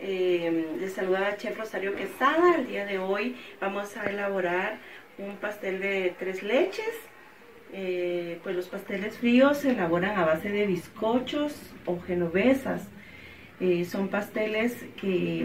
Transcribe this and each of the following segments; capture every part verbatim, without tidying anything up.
Eh, les saluda Chef Rosario Quesada. El día de hoy vamos a elaborar un pastel de tres leches. Eh, pues los pasteles fríos se elaboran a base de bizcochos o genovesas. Eh, son pasteles que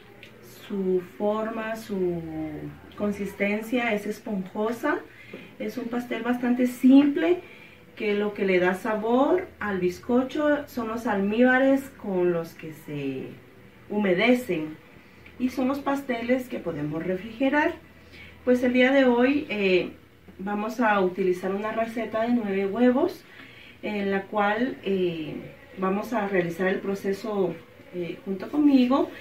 su forma, su consistencia es esponjosa. Es un pastel bastante simple, que lo que le da sabor al bizcocho son los almíbares con los que se humedecen, y son los pasteles que podemos refrigerar. Pues el día de hoy eh, vamos a utilizar una receta de nueve huevos, en la cual eh, vamos a realizar el proceso eh, junto conmigo,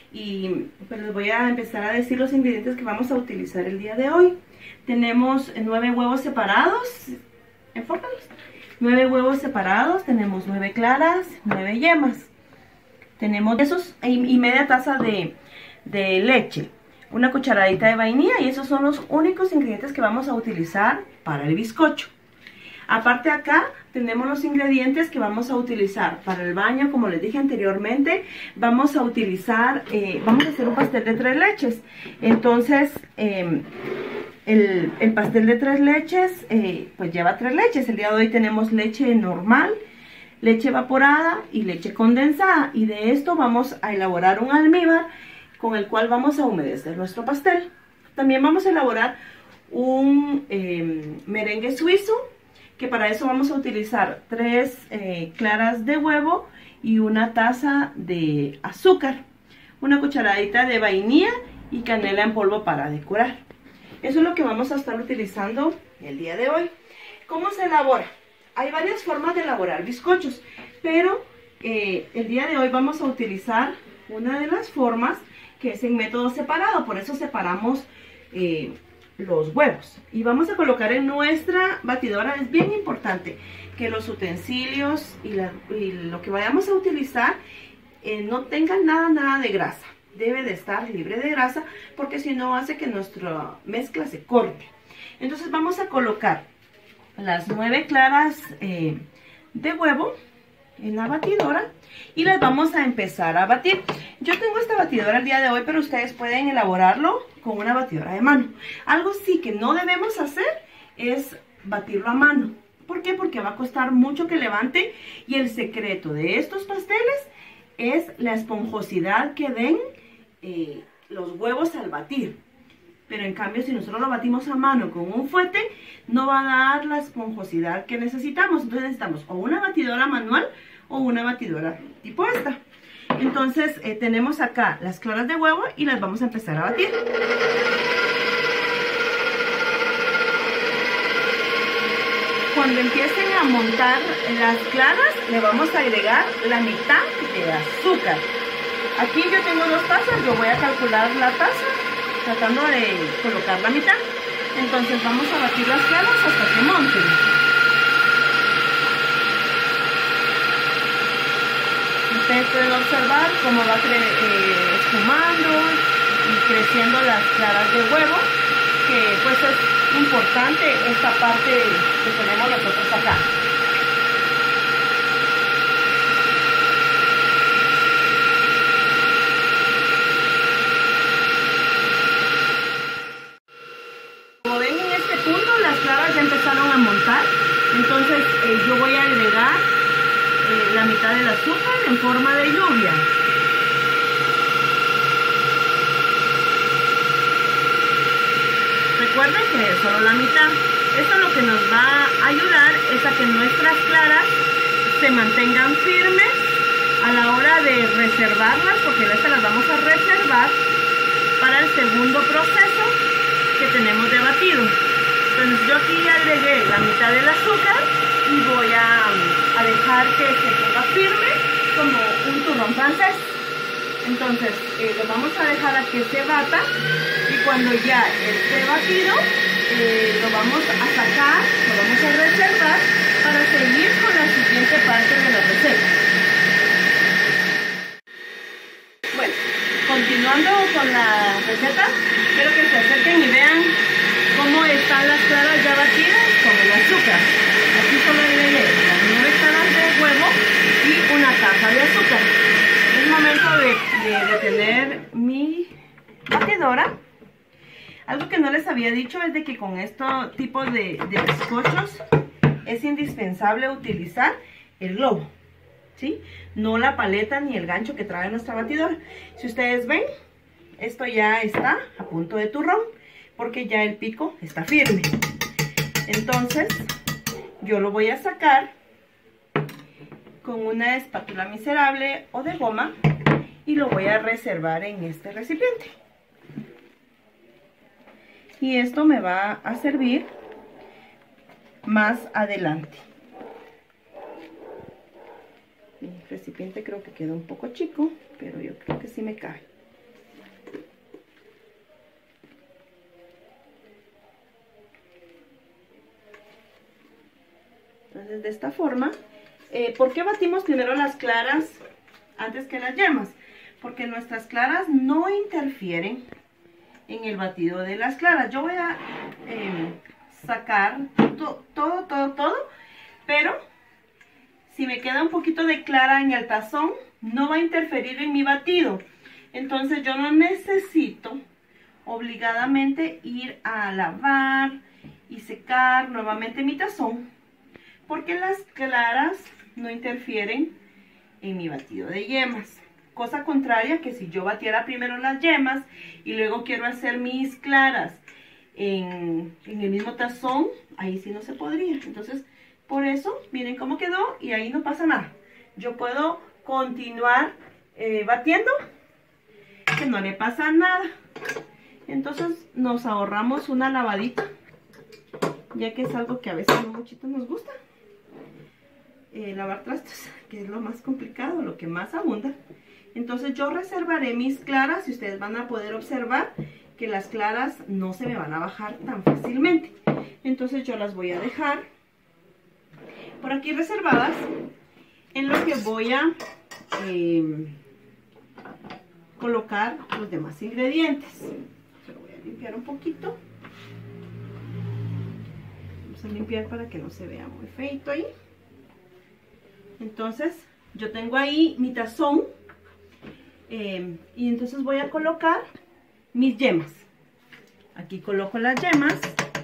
y pues les voy a empezar a decir los ingredientes que vamos a utilizar el día de hoy. Tenemos nueve huevos separados, enfócalos, nueve huevos separados, tenemos nueve claras, nueve yemas, tenemos esos y media taza de, de leche, una cucharadita de vainilla, y esos son los únicos ingredientes que vamos a utilizar para el bizcocho. Aparte acá tenemos los ingredientes que vamos a utilizar para el baño. Como les dije anteriormente, vamos a utilizar, eh, vamos a hacer un pastel de tres leches. Entonces, eh, el, el pastel de tres leches, eh, pues lleva tres leches. El día de hoy tenemos leche normal, leche evaporada y leche condensada. Y de esto vamos a elaborar un almíbar con el cual vamos a humedecer nuestro pastel. También vamos a elaborar un eh, merengue suizo, que para eso vamos a utilizar tres eh, claras de huevo y una taza de azúcar, una cucharadita de vainilla y canela en polvo para decorar. Eso es lo que vamos a estar utilizando el día de hoy. ¿Cómo se elabora? Hay varias formas de elaborar bizcochos, pero eh, el día de hoy vamos a utilizar una de las formas, que es en método separado. Por eso separamos eh, los huevos y vamos a colocar en nuestra batidora. Es bien importante que los utensilios y, la, y lo que vayamos a utilizar eh, no tengan nada nada de grasa. Debe de estar libre de grasa, porque si no hace que nuestra mezcla se corte. Entonces vamos a colocar las nueve claras eh, de huevo en la batidora y las vamos a empezar a batir. Yo tengo esta batidora el día de hoy, pero ustedes pueden elaborarlo con una batidora de mano. Algo sí que no debemos hacer es batirlo a mano. ¿Por qué? Porque va a costar mucho que levante, y el secreto de estos pasteles es la esponjosidad que den eh, los huevos al batir. Pero en cambio, si nosotros lo batimos a mano con un fuete, no va a dar la esponjosidad que necesitamos. Entonces necesitamos o una batidora manual o una batidora tipo esta. Entonces eh, tenemos acá las claras de huevo y las vamos a empezar a batir. Cuando empiecen a montar las claras, le vamos a agregar la mitad de azúcar. Aquí yo tengo dos tazas, yo voy a calcular la taza tratando de colocar la mitad. Entonces vamos a batir las claras hasta que monten. Ustedes pueden observar cómo va eh, espumando y creciendo las claras de huevo, que pues es importante esta parte que tenemos nosotros acá. Como ven, en este punto las claras ya empezaron a montar. Entonces eh, yo voy a agregar eh, la mitad del azúcar en forma de lluvia. Recuerden que es solo la mitad. Esto lo que nos va a ayudar es a que nuestras claras se mantengan firmes a la hora de reservarlas, porque estas las vamos a reservar para el segundo proceso que tenemos de batido. Entonces yo aquí agregué la mitad del azúcar y voy a, a dejar que se ponga firme como un turrón francés. Entonces eh, lo vamos a dejar a que se bata, y cuando ya esté batido eh, lo vamos a sacar, lo vamos a reservar para seguir con la siguiente parte de la receta. Bueno, continuando con la receta, quiero que se acerquen y vean cómo están las claras ya batidas con el azúcar. Aquí solo agregué las nueve claras de huevo y una taza de azúcar. Es momento de de, de tener mi batidora. Algo que no les había dicho es de que con este tipo de, de bizcochos es indispensable utilizar el globo, ¿sí? No la paleta ni el gancho que trae nuestra batidora. Si ustedes ven, esto ya está a punto de turrón porque ya el pico está firme. Entonces yo lo voy a sacar con una espátula miserable o de goma y lo voy a reservar en este recipiente. Y esto me va a servir más adelante. Mi recipiente creo que quedó un poco chico, pero yo creo que sí me cabe. Entonces, de esta forma, eh, ¿por qué batimos primero las claras antes que las yemas? Porque nuestras claras no interfieren en el batido de las claras. Yo voy a eh, sacar to, todo, todo, todo, pero si me queda un poquito de clara en el tazón, no va a interferir en mi batido. Entonces yo no necesito obligadamente ir a lavar y secar nuevamente mi tazón, porque las claras no interfieren en mi batido de yemas. Cosa contraria que si yo batiera primero las yemas y luego quiero hacer mis claras en, en el mismo tazón, ahí sí no se podría. Entonces, por eso, miren cómo quedó y ahí no pasa nada. Yo puedo continuar eh, batiendo, que no le pasa nada. Entonces, nos ahorramos una lavadita, ya que es algo que a veces no muchito nos gusta. Eh, lavar trastes, que es lo más complicado, lo que más abunda. Entonces yo reservaré mis claras y ustedes van a poder observar que las claras no se me van a bajar tan fácilmente. Entonces yo las voy a dejar por aquí reservadas en lo que voy a eh, colocar los demás ingredientes. Se lo voy a limpiar un poquito. Vamos a limpiar para que no se vea muy feito ahí. Entonces yo tengo ahí mi tazón. Eh, y entonces voy a colocar mis yemas. Aquí coloco las yemas.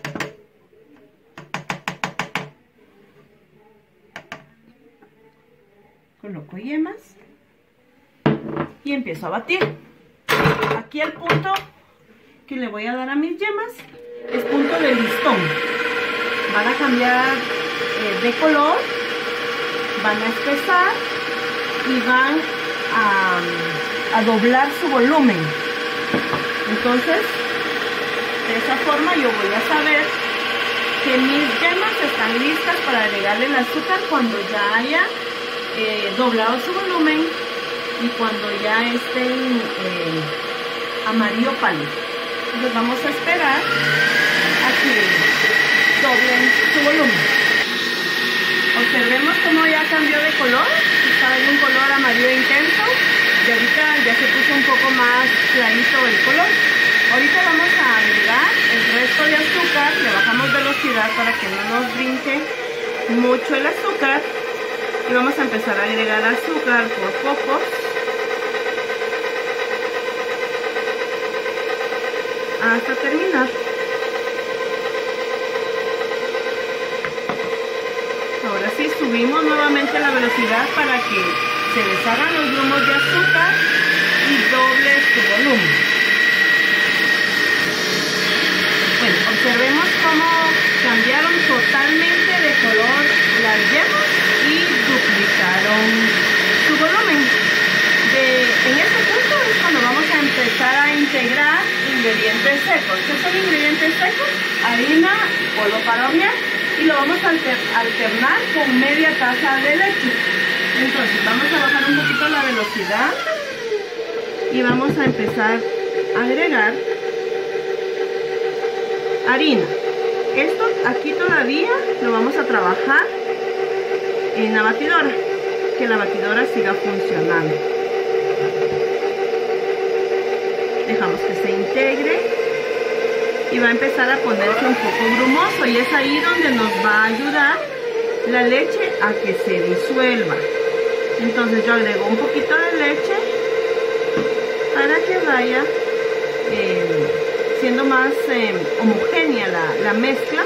Coloco yemas. Y empiezo a batir. Aquí el punto que le voy a dar a mis yemas es punto de listón. Van a cambiar eh, de color. Van a espesar. Y van a... a doblar su volumen. Entonces de esa forma yo voy a saber que mis yemas están listas para agregarle el azúcar cuando ya haya eh, doblado su volumen y cuando ya estén eh, amarillo pálido. Entonces vamos a esperar a que doblen su volumen. Observemos cómo ya cambió de color. Está en un color amarillo intenso. Y ahorita ya se puso un poco más clarito el color. Ahorita vamos a agregar el resto de azúcar. Le bajamos velocidad para que no nos brinque mucho el azúcar. Y vamos a empezar a agregar azúcar por pocos. Hasta terminar. Ahora sí subimos nuevamente la velocidad para que se deshagan los grumos de azúcar y doble su volumen. Bueno, observemos cómo cambiaron totalmente de color las yemas y duplicaron su volumen. De, en este punto es cuando vamos a empezar a integrar ingredientes secos. ¿Qué son ingredientes secos? Harina, polvo para hornear, y lo vamos a alter, alternar con media taza de leche. Entonces vamos a bajar un poquito la velocidad y vamos a empezar a agregar harina. Esto aquí todavía lo vamos a trabajar en la batidora, que la batidora siga funcionando. Dejamos que se integre y va a empezar a ponerse un poco grumoso, y es ahí donde nos va a ayudar la leche a que se disuelva. Entonces yo agrego un poquito de leche vaya eh, siendo más eh, homogénea la, la mezcla.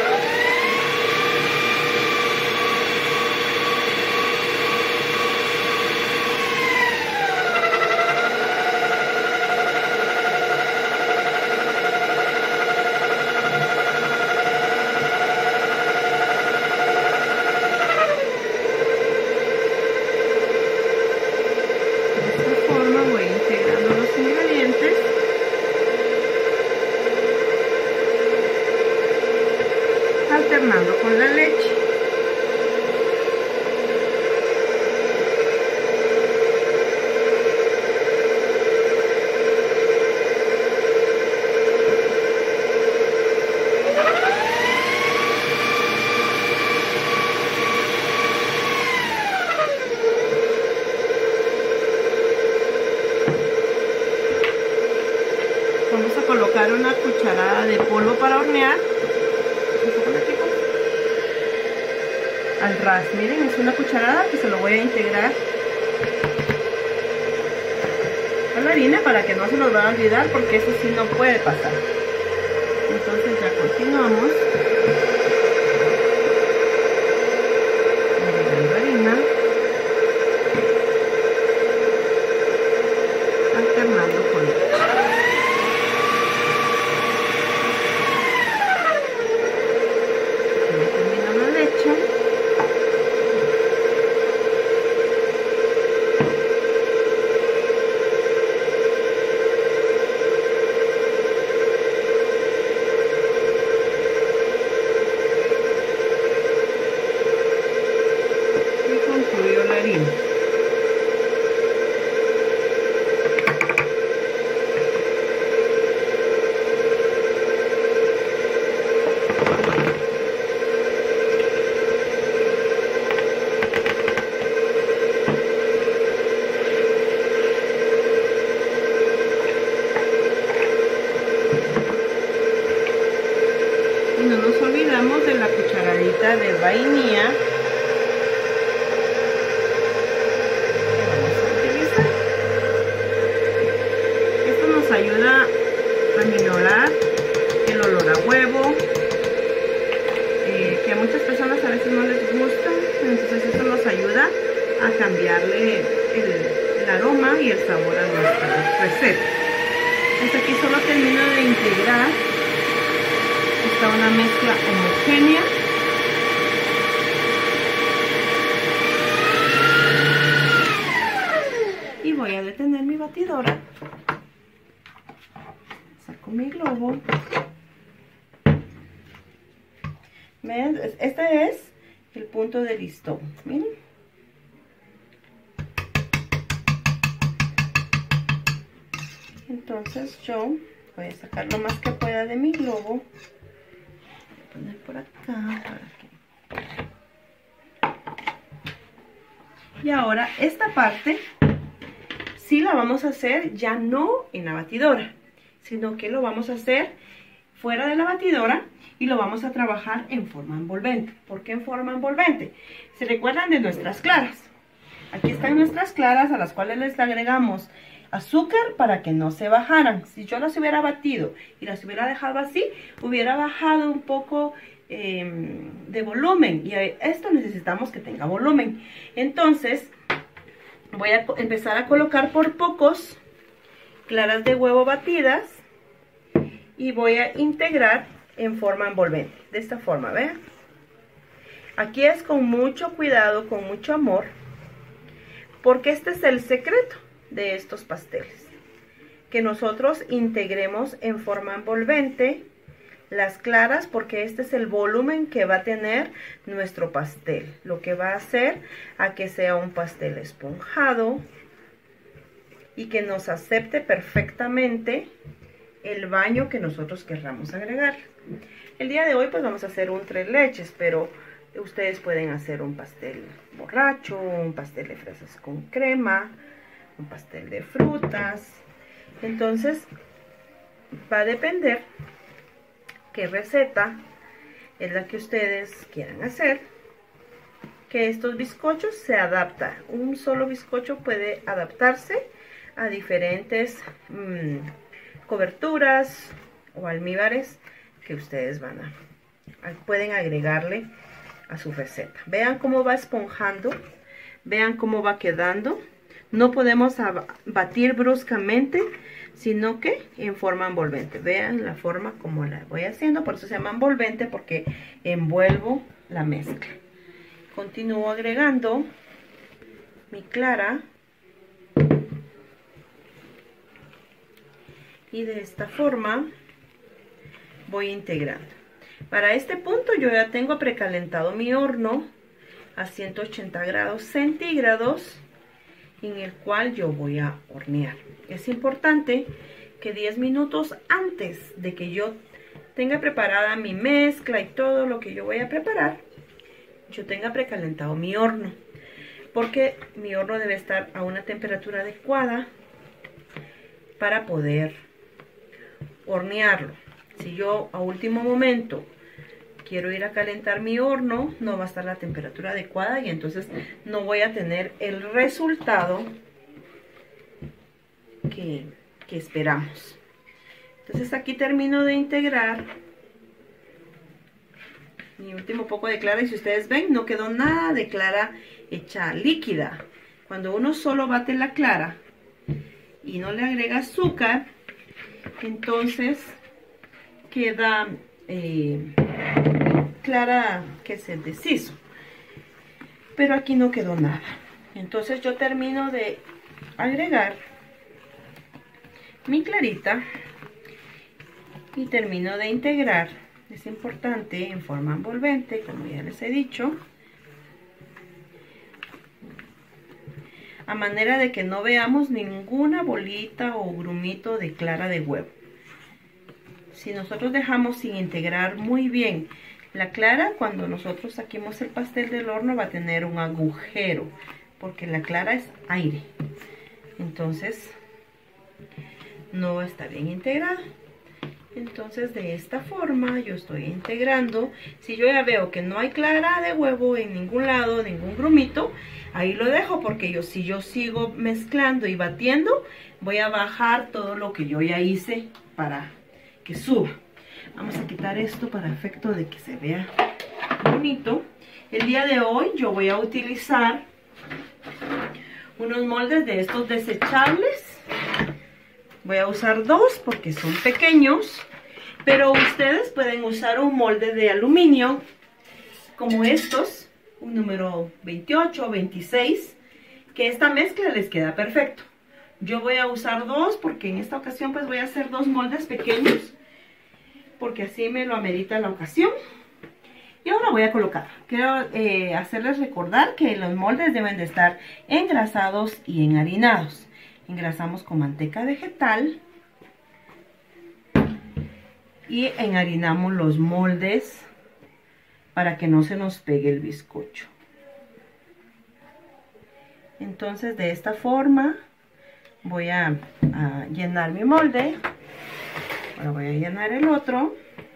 Alternando con la leche. Vamos a colocar una cucharada de polvo para hornear al ras. Miren, es una cucharada que se lo voy a integrar a la harina para que no se nos va a olvidar, porque eso sí no puede pasar. Entonces ya continuamos agregando harina, alternando con leche. No nos olvidamos de la cucharadita de vainilla que vamos a utilizar. Esto nos ayuda a minorar el olor a huevo, eh, que a muchas personas a veces no les gusta. Entonces esto nos ayuda a cambiarle el, el aroma y el sabor a nuestra receta. Hasta aquí solo termino de integrar. Está una mezcla homogénea. Y voy a detener mi batidora. Saco mi globo. ¿Ven? Este es el punto de listón. Miren. Entonces yo voy a sacar lo más que pueda de mi globo. Poner por acá para que... Y ahora esta parte sí la vamos a hacer ya no en la batidora, sino que lo vamos a hacer fuera de la batidora y lo vamos a trabajar en forma envolvente. ¿Por qué en forma envolvente? ¿Se recuerdan de nuestras claras? Aquí están nuestras claras, a las cuales les agregamos azúcar para que no se bajaran. Si yo las hubiera batido y las hubiera dejado así, hubiera bajado un poco eh, de volumen, y esto necesitamos que tenga volumen. Entonces voy a empezar a colocar por pocos claras de huevo batidas y voy a integrar en forma envolvente, de esta forma, vean. Aquí es con mucho cuidado, con mucho amor, porque este es el secreto de estos pasteles, que nosotros integremos en forma envolvente las claras, porque este es el volumen que va a tener nuestro pastel, lo que va a hacer a que sea un pastel esponjado y que nos acepte perfectamente el baño que nosotros querramos agregar. El día de hoy pues vamos a hacer un tres leches, pero ustedes pueden hacer un pastel borracho, un pastel de fresas con crema, un pastel de frutas. Entonces va a depender qué receta es la que ustedes quieran hacer, que estos bizcochos se adaptan. Un solo bizcocho puede adaptarse a diferentes mmm, coberturas o almíbares que ustedes van a, a pueden agregarle a su receta. Vean cómo va esponjando, vean cómo va quedando. No podemos batir bruscamente, sino que en forma envolvente. Vean la forma como la voy haciendo, por eso se llama envolvente, porque envuelvo la mezcla. Continúo agregando mi clara y de esta forma voy integrando. Para este punto yo ya tengo precalentado mi horno a ciento ochenta grados centígrados, en el cual yo voy a hornear. Es importante que diez minutos antes de que yo tenga preparada mi mezcla y todo lo que yo voy a preparar, yo tenga precalentado mi horno, porque mi horno debe estar a una temperatura adecuada para poder hornearlo. Si yo a último momento quiero ir a calentar mi horno, no va a estar la temperatura adecuada y entonces no voy a tener el resultado que, que esperamos. Entonces aquí termino de integrar mi último poco de clara y si ustedes ven no quedó nada de clara hecha líquida. Cuando uno solo bate la clara y no le agrega azúcar, entonces queda eh, clara que se deshizo, pero aquí no quedó nada. Entonces yo termino de agregar mi clarita y termino de integrar. Es importante en forma envolvente, como ya les he dicho, a manera de que no veamos ninguna bolita o grumito de clara de huevo. Si nosotros dejamos sin integrar muy bien la clara, cuando nosotros saquemos el pastel del horno va a tener un agujero, porque la clara es aire. Entonces no está bien integrado. Entonces de esta forma yo estoy integrando. Si yo ya veo que no hay clara de huevo en ningún lado, ningún grumito, ahí lo dejo, porque yo si yo sigo mezclando y batiendo, voy a bajar todo lo que yo ya hice para que suba. Vamos a quitar esto para efecto de que se vea bonito. El día de hoy yo voy a utilizar unos moldes de estos desechables. Voy a usar dos porque son pequeños, pero ustedes pueden usar un molde de aluminio como estos, un número veintiocho o veintiséis, que esta mezcla les queda perfecto. Yo voy a usar dos porque en esta ocasión pues voy a hacer dos moldes pequeños, porque así me lo amerita la ocasión. Y ahora voy a colocar. Quiero eh, hacerles recordar que los moldes deben de estar engrasados y enharinados. Engrasamos con manteca vegetal y enharinamos los moldes para que no se nos pegue el bizcocho. Entonces de esta forma voy a, a llenar mi molde. Ahora voy a llenar el otro.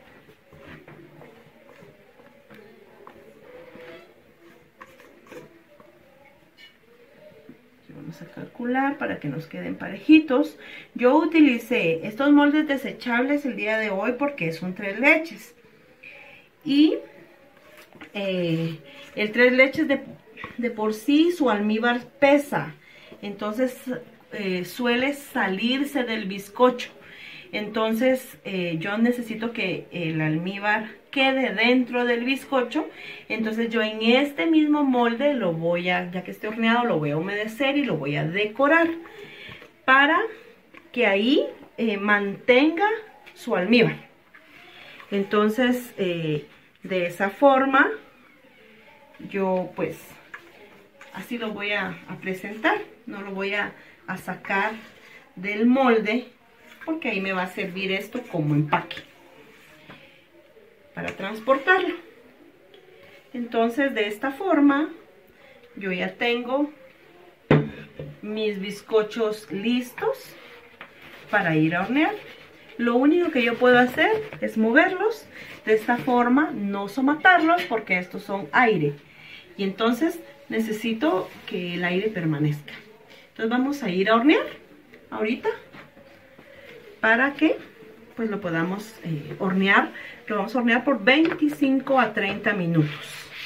Vamos a calcular para que nos queden parejitos. Yo utilicé estos moldes desechables el día de hoy porque es un tres leches. Y eh, el tres leches de, de por sí su almíbar pesa. Entonces eh, suele salirse del bizcocho. Entonces eh, yo necesito que el almíbar quede dentro del bizcocho. Entonces yo en este mismo molde lo voy a, ya que esté horneado, lo voy a humedecer y lo voy a decorar para que ahí eh, mantenga su almíbar. Entonces eh, de esa forma yo pues así lo voy a, a presentar. No lo voy a, a sacar del molde, porque ahí me va a servir esto como empaque para transportarlo. Entonces de esta forma yo ya tengo mis bizcochos listos para ir a hornear. Lo único que yo puedo hacer es moverlos de esta forma, no somatarlos porque estos son aire y entonces necesito que el aire permanezca. Entonces vamos a ir a hornear. ahorita para que pues lo podamos eh, hornear. Lo vamos a hornear por veinticinco a treinta minutos.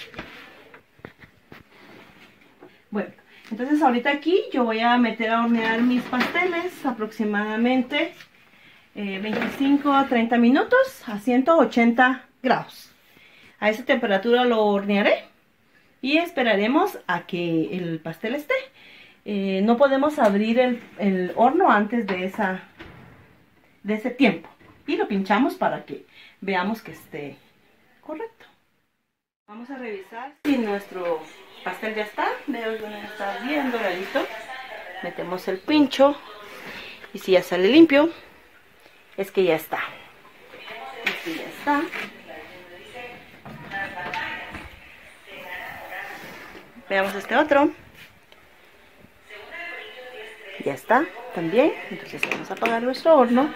Bueno, entonces ahorita aquí yo voy a meter a hornear mis pasteles aproximadamente eh, veinticinco a treinta minutos a ciento ochenta grados. A esa temperatura lo hornearé y esperaremos a que el pastel esté. Eh, no podemos abrir el, el horno antes de, esa, de ese tiempo. Y lo pinchamos para que veamos que esté correcto. Vamos a revisar si nuestro pastel ya está. Veo que está bien doradito. Metemos el pincho y si ya sale limpio, es que ya está. Es que ya está. Veamos este otro. Ya está también. Entonces vamos a apagar nuestro horno.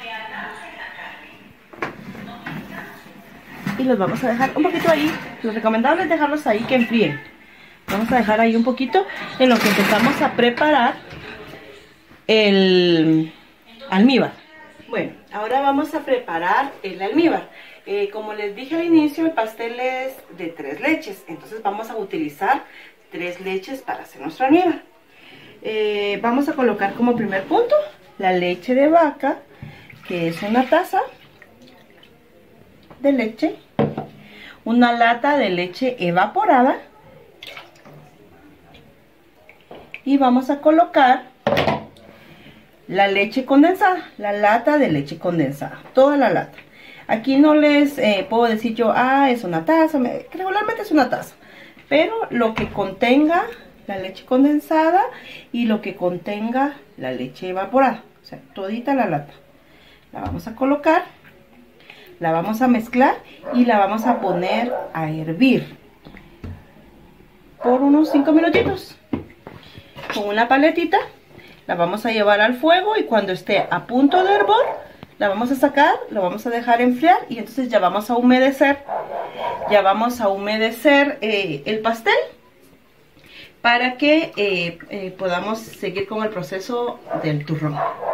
Y los vamos a dejar un poquito ahí. Lo recomendable es dejarlos ahí que enfríen. Vamos a dejar ahí un poquito en lo que empezamos a preparar el almíbar. Bueno, ahora vamos a preparar el almíbar. Eh, como les dije al inicio, el pastel es de tres leches. Entonces vamos a utilizar tres leches para hacer nuestro almíbar. Eh, vamos a colocar como primer punto la leche de vaca, que es una taza de leche, una lata de leche evaporada y vamos a colocar la leche condensada, la lata de leche condensada, toda la lata. Aquí no les eh, puedo decir yo, ah, es una taza, me, regularmente es una taza, pero lo que contenga la leche condensada y lo que contenga la leche evaporada, o sea, todita la lata, la vamos a colocar. La vamos a mezclar y la vamos a poner a hervir por unos cinco minutitos. Con una paletita la vamos a llevar al fuego y cuando esté a punto de hervor la vamos a sacar, la vamos a dejar enfriar y entonces ya vamos a humedecer. Ya vamos a humedecer eh, el pastel para que eh, eh, podamos seguir con el proceso del turrón.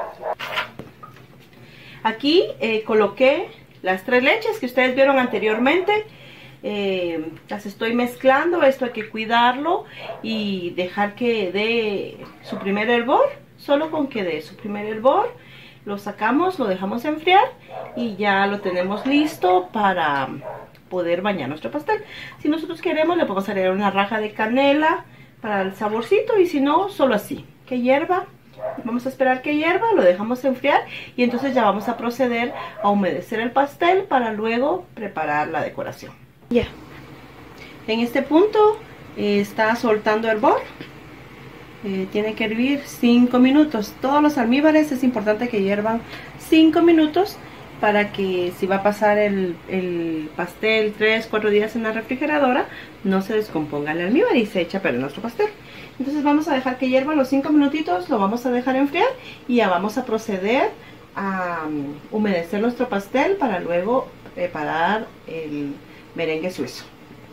Aquí eh, coloqué las tres leches que ustedes vieron anteriormente, eh, las estoy mezclando. Esto hay que cuidarlo y dejar que dé su primer hervor. Solo con que dé su primer hervor, lo sacamos, lo dejamos enfriar y ya lo tenemos listo para poder bañar nuestro pastel. Si nosotros queremos, le podemos agregar una raja de canela para el saborcito y si no, solo así, que hierva. Vamos a esperar que hierva, lo dejamos enfriar y entonces ya vamos a proceder a humedecer el pastel para luego preparar la decoración. Ya, en este punto eh, está soltando hervor, eh, tiene que hervir cinco minutos. Todos los almíbares es importante que hiervan cinco minutos para que si va a pasar el, el pastel tres, cuatro días en la refrigeradora, no se descomponga el almíbar y se echa a perder nuestro pastel. Entonces vamos a dejar que hierva los cinco minutitos, lo vamos a dejar enfriar y ya vamos a proceder a um, humedecer nuestro pastel para luego preparar el merengue suizo.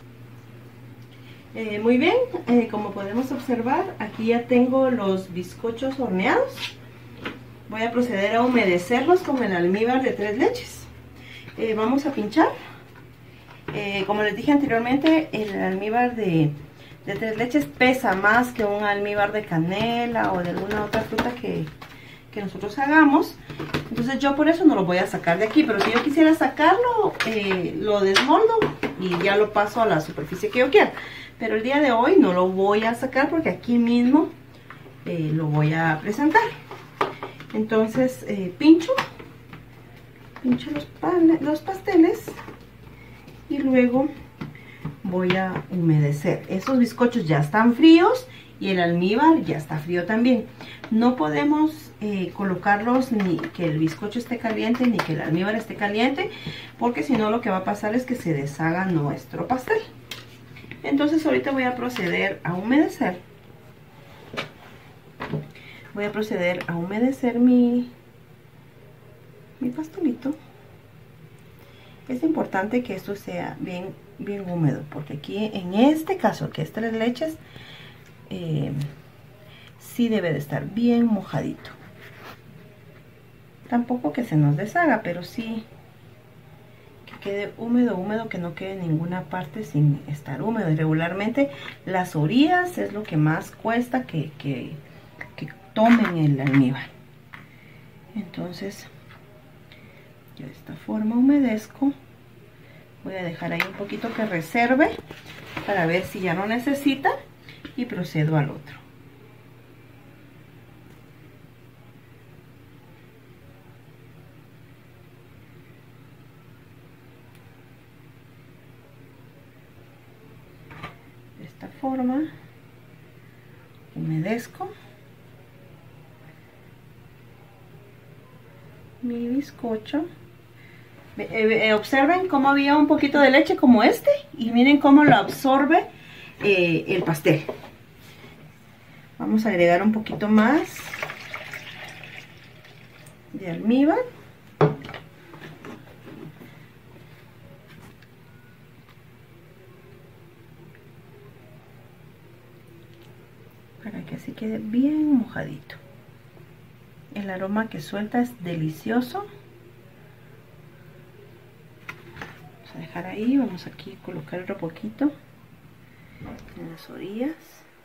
Eh, muy bien, eh, como podemos observar, aquí ya tengo los bizcochos horneados. Voy a proceder a humedecerlos con el almíbar de tres leches. Eh, vamos a pinchar. Eh, como les dije anteriormente, el almíbar de... de tres leches pesa más que un almíbar de canela o de alguna otra fruta que, que nosotros hagamos. Entonces yo por eso no lo voy a sacar de aquí, pero si yo quisiera sacarlo, eh, lo desmoldo y ya lo paso a la superficie que yo quiera. Pero el día de hoy no lo voy a sacar porque aquí mismo eh, lo voy a presentar. Entonces eh, pincho, pincho los, los pasteles y luego voy a humedecer. Esos bizcochos ya están fríos y el almíbar ya está frío también. No podemos eh, colocarlos ni que el bizcocho esté caliente ni que el almíbar esté caliente, porque si no lo que va a pasar es que se deshaga nuestro pastel. Entonces ahorita voy a proceder a humedecer. Voy a proceder a humedecer mi, mi pastelito. Es importante que esto sea bien, bien húmedo, porque aquí en este caso, que es tres leches, eh, sí debe de estar bien mojadito. Tampoco que se nos deshaga, pero sí que quede húmedo, húmedo, que no quede ninguna parte sin estar húmedo. Y regularmente las orillas es lo que más cuesta que, que, que tomen el almíbar. Entonces yo de esta forma humedezco. Voy a dejar ahí un poquito que reserve para ver si ya no necesita y procedo al otro. De esta forma humedezco mi bizcocho. Eh, eh, observen cómo había un poquito de leche como este y miren cómo lo absorbe eh, el pastel. Vamos a agregar un poquito más de almíbar. Para que así quede bien mojadito. El aroma que suelta es delicioso. A dejar ahí, vamos aquí a colocar otro poquito en las orillas.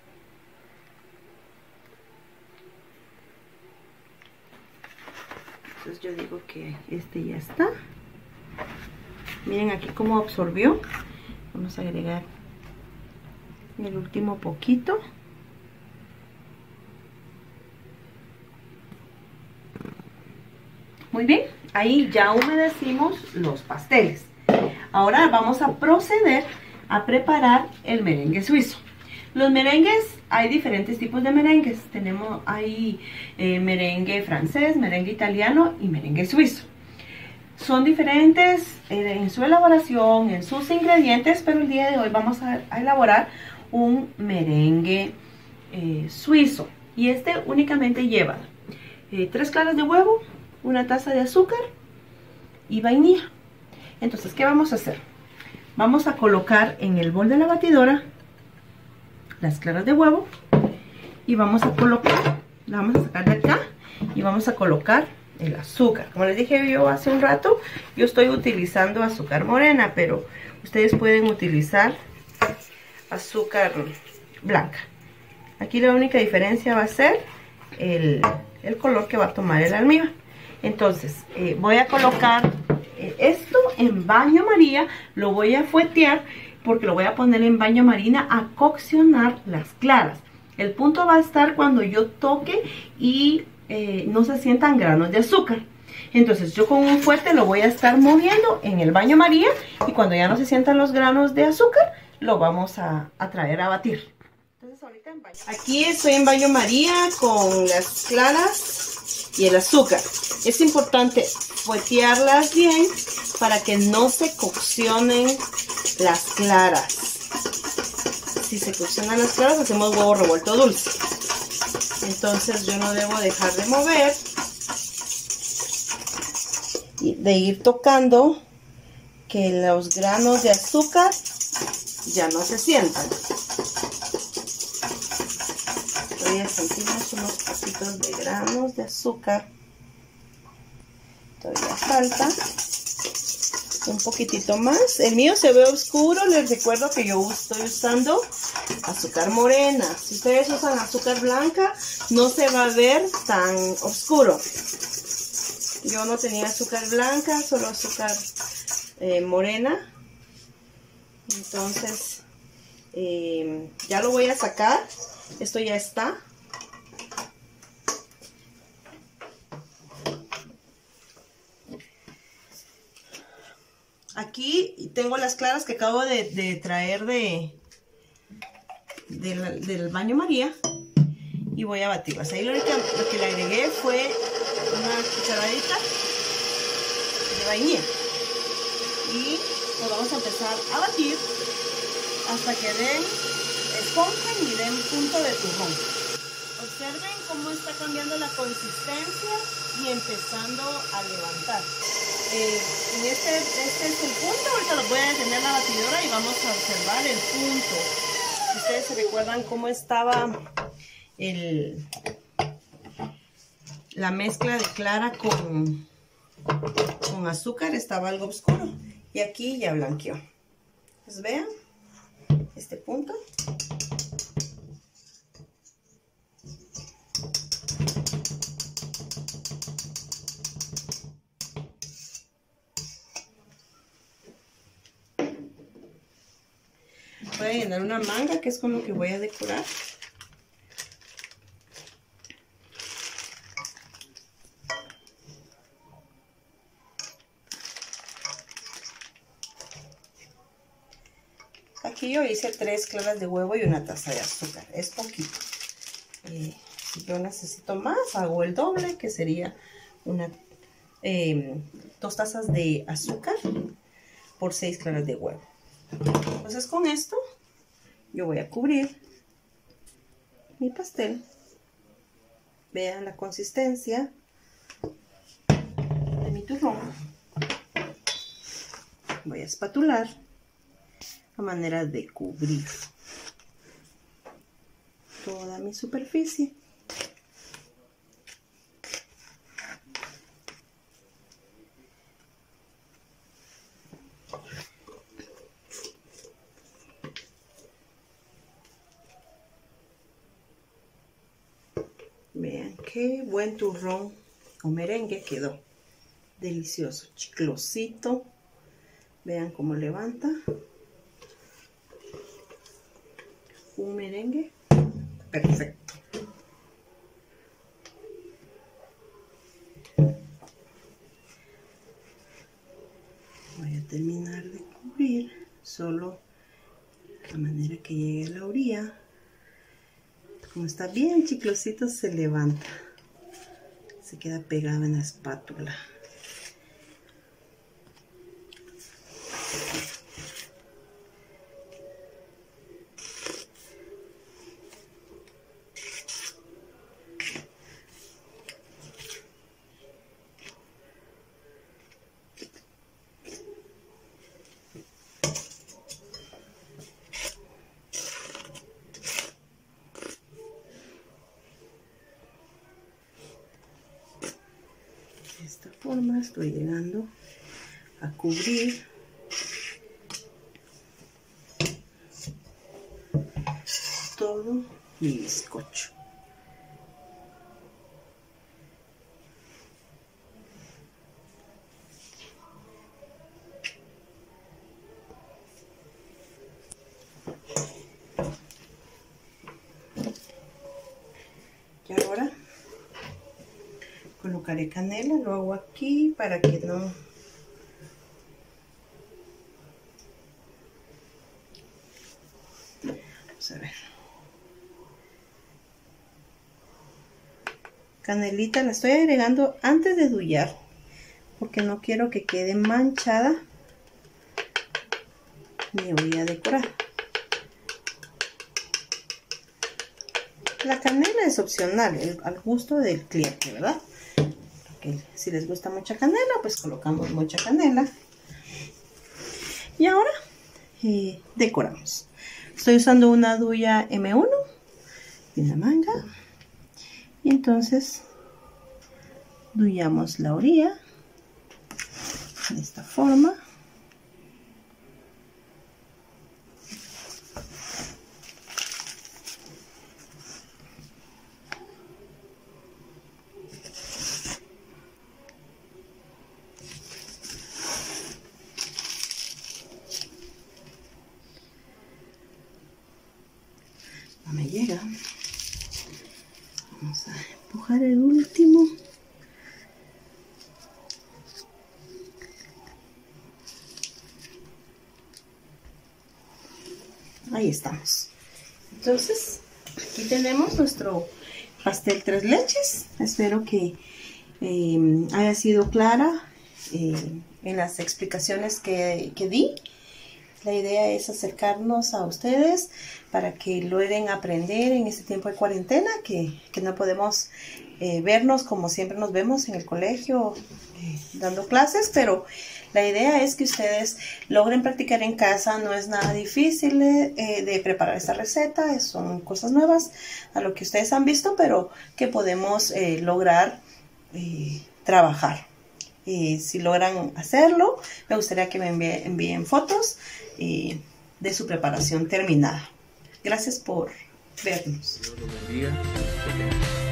Entonces yo digo que este ya está. Miren aquí cómo absorbió. Vamos a agregar el último poquito. Muy bien, ahí ya humedecimos los pasteles. Ahora vamos a proceder a preparar el merengue suizo. Los merengues, hay diferentes tipos de merengues. Tenemos ahí eh, merengue francés, merengue italiano y merengue suizo. Son diferentes eh, en su elaboración, en sus ingredientes, pero el día de hoy vamos a, a elaborar un merengue eh, suizo. Y este únicamente lleva eh, tres claras de huevo, una taza de azúcar y vainilla. Entonces, ¿qué vamos a hacer? Vamos a colocar en el bol de la batidora las claras de huevo y vamos a colocar, la vamos a sacar de acá y vamos a colocar el azúcar. Como les dije yo hace un rato, yo estoy utilizando azúcar morena, pero ustedes pueden utilizar azúcar blanca. Aquí la única diferencia va a ser el, el color que va a tomar el almíbar. Entonces, eh, voy a colocar eh, esto en baño María, lo voy a fuetear porque lo voy a poner en baño María a coccionar las claras. El punto va a estar cuando yo toque y eh, no se sientan granos de azúcar. Entonces yo con un fuerte lo voy a estar moviendo en el baño María y cuando ya no se sientan los granos de azúcar, lo vamos a, a traer a batir. Entonces ahorita en baño. Aquí estoy en baño María con las claras y el azúcar. Es importante fuetearlas bien para que no se coccionen las claras. Si se coccionan las claras, hacemos huevo revuelto dulce. Entonces yo no debo dejar de mover y de ir tocando que los granos de azúcar ya no se sientan. Todavía sentimos unos poquitos de granos de azúcar. Todavía falta un poquitito más. El mío se ve oscuro. Les recuerdo que yo estoy usando azúcar morena. Si ustedes usan azúcar blanca, no se va a ver tan oscuro. Yo no tenía azúcar blanca, solo azúcar eh, morena. Entonces eh, ya lo voy a sacar. Esto ya está. Aquí tengo las claras que acabo de, de traer de, de la, del baño María y voy a batirlas. Ahí lo que, lo que le agregué fue una cucharadita de vainilla y lo vamos a empezar a batir hasta que den esponja y den punto de turrón. Observen cómo está cambiando la consistencia y empezando a levantar. Eh, en este, este es el punto. Ahorita los voy a detener la batidora y vamos a observar el punto. Ustedes se recuerdan cómo estaba el, la mezcla de clara con, con azúcar estaba algo oscuro y aquí ya blanqueó. Pues vean este punto. Voy a llenar una manga, que es con lo que voy a decorar. Aquí yo hice tres claras de huevo y una taza de azúcar. Es poquito. Eh, si yo necesito más, hago el doble, que sería una, eh, dos tazas de azúcar por seis claras de huevo. Entonces con esto yo voy a cubrir mi pastel. Vean la consistencia de mi turrón. Voy a espatular a manera de cubrir toda mi superficie. Vean qué buen turrón o merengue quedó. Delicioso, chiclosito. Vean cómo levanta. Un merengue perfecto. Voy a terminar de cubrir solo de manera que llegue a la orilla. Como está bien chiclosito, se levanta, se queda pegado en la espátula. De esta forma estoy llegando a cubrir todo mi bizcocho. Y ahora colocaré canela, lo hago aquí para que no vamos a ver. Canelita la estoy agregando antes de dullar porque no quiero que quede manchada mi orilla decorada. La canela es opcional, el, al gusto del cliente, ¿verdad? Porque si les gusta mucha canela, pues colocamos mucha canela. Y ahora eh, decoramos. Estoy usando una duya eme uno y una manga. Y entonces duyamos la orilla de esta forma. No me llega. Vamos a empujar el último. Ahí estamos. Entonces, aquí tenemos nuestro pastel tres leches. Espero que eh, haya sido clara eh, en las explicaciones que, que di. La idea es acercarnos a ustedes para que logren aprender en este tiempo de cuarentena, que, que no podemos eh, vernos como siempre nos vemos en el colegio eh, dando clases, pero la idea es que ustedes logren practicar en casa. No es nada difícil eh, de preparar esta receta, son cosas nuevas a lo que ustedes han visto, pero que podemos eh, lograr eh, trabajar. Eh, si logran hacerlo, me gustaría que me envíen, envíen fotos eh, de su preparación terminada. Gracias por vernos. Dios los bendiga.